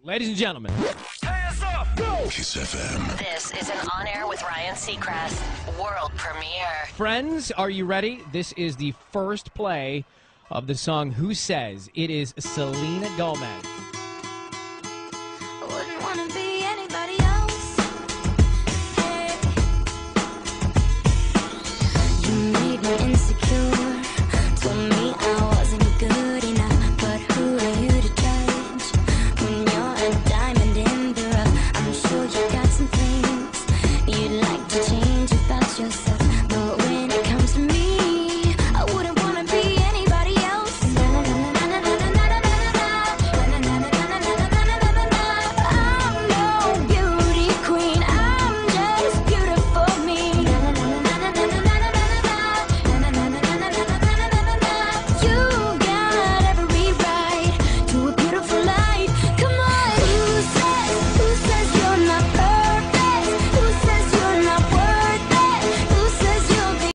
Ladies and gentlemen. Hands up! Go! Kiss FM. This is an On Air with Ryan Seacrest world premiere. Friends, are you ready? This is the first play of the song Who Says. It is Selena Gomez. Wouldn't wanna be